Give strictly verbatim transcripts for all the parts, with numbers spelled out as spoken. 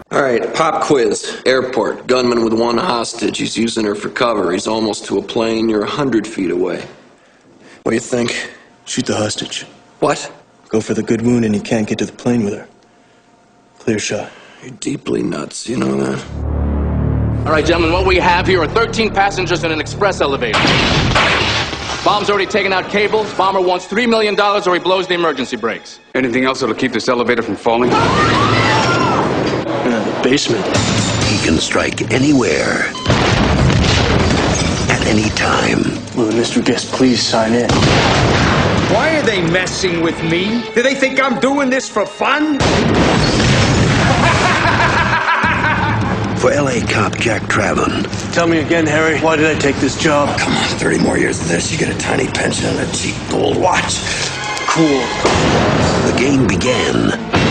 All right, pop quiz. Airport. Gunman with one hostage. He's using her for cover. He's almost to a plane. You're a hundred feet away. What do you think? Shoot the hostage. What? Go for the good wound and you can't get to the plane with her. Clear shot. You're deeply nuts, you know that? All right, gentlemen, what we have here are thirteen passengers in an express elevator. Bomb's already taken out cables. Bomber wants three million dollars or he blows the emergency brakes. Anything else that'll keep this elevator from falling? In the basement. He can strike anywhere, at any time. Will the mystery guest please sign in? Why are they messing with me? Do they think I'm doing this for fun? For L A cop Jack Traven. Tell me again, Harry, why did I take this job? Come on, thirty more years of this, you get a tiny pension and a cheap gold watch. Cool. The game began.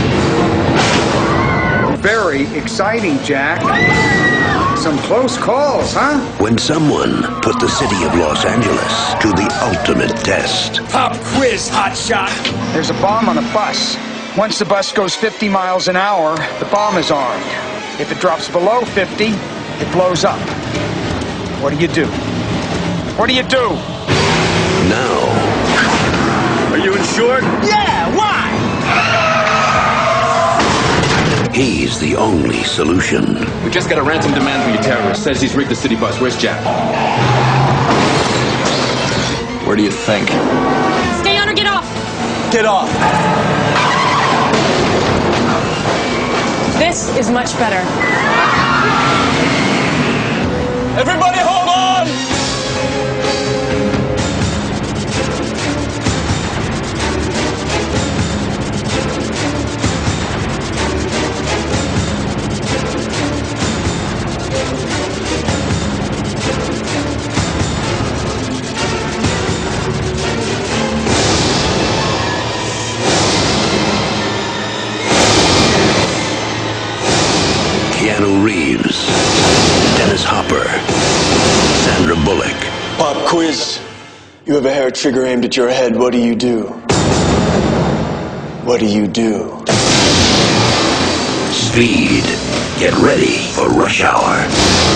Very exciting, Jack. Some close calls, huh? When someone put the city of Los Angeles to the ultimate test. Pop quiz, hotshot. There's a bomb on a bus. Once the bus goes fifty miles an hour, the bomb is armed. If it drops below fifty, it blows up. What do you do? What do you do? Now. Are you insured? Yeah, why? He's the only solution. We just got a ransom demand from your terrorist. Says he's rigged the city bus. Where's Jack? Where do you think? Stay on or get off. Get off. This is much better. Everybody hold on! Keanu Reeves, Dennis Hopper, Sandra Bullock. Pop quiz. You have a hair trigger aimed at your head. What do you do? What do you do? Speed. Get ready for rush hour.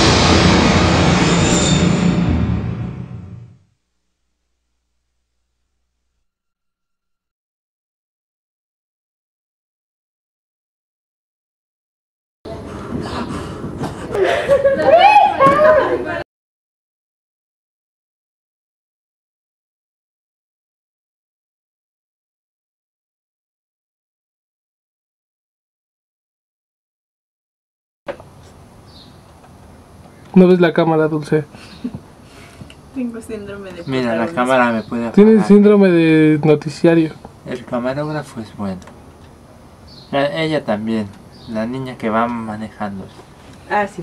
¿No ves la cámara, Dulce? Tengo síndrome de Mira, la cámara me puede apagar. Tienes síndrome de noticiario. El camarógrafo es bueno. La- ella también. La niña que va manejando. Ah, sí.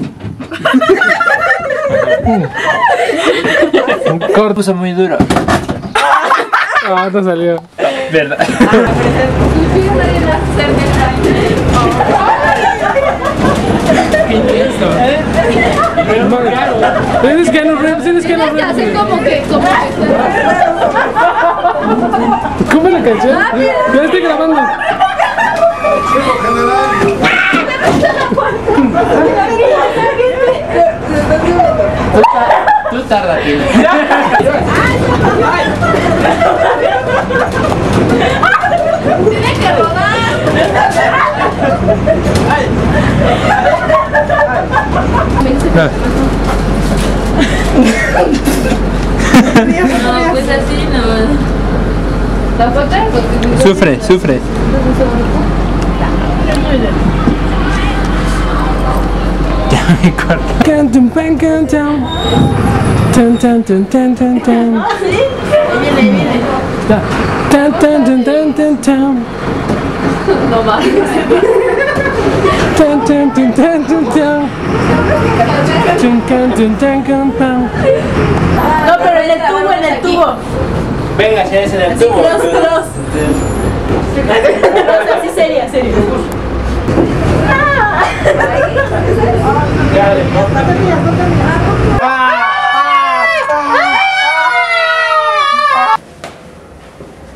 Un corto. Puso muy duro. Ah, no salió. ¿Verdad? Qué intenso. Tienes que no tienes que no Hacen como que, como que. ¿Cómo es la canción? Ya estoy grabando. Tú tarda, tío. Tienes que rodar. No, pues así no. ¿La foto? Sufre, sufre. Ya me corto. Cantum, pan, cantum. Tan, tan, tan, tan, tan, tan. Ah, sí. Viene, viene. Tan, tan, tan, tan, tan, tan. No más. Tan, tan, tan, tan, tan, tan. Tan, tan, tan, tan, tan, tan. No, pero en el tubo, en el tubo. Venga, si eres en el tubo. Cross, cross. Así seria, seria.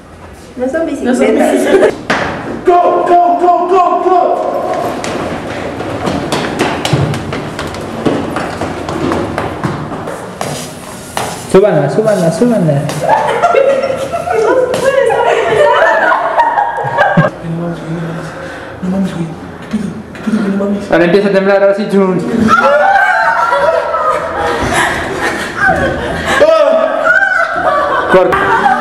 No son bicicletas. Go, go, go, go, go! Súbanla, súbanla, súbanla. No mames, güey. ¿Qué pedo? ¿Qué pedo, güey? No mames. Ahora empieza a temblar, ahora sí, chun. Corta.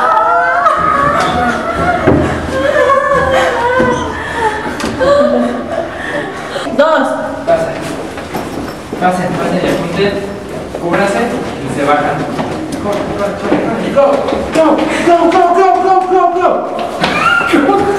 Dos. Pasen. Pasen, pasen, y apunten. Cúbrase y se bajan. Go, go, go, go, go, go, go, go, go, go, go.